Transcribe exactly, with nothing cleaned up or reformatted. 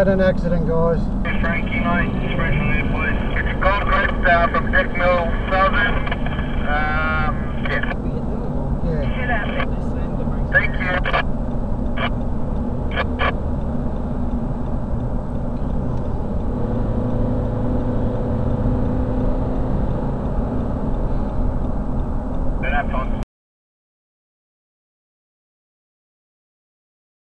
had an accident, guys. Frankie, mate. Just from there, please. It's a Gold Coast uh, from Deck Mill South.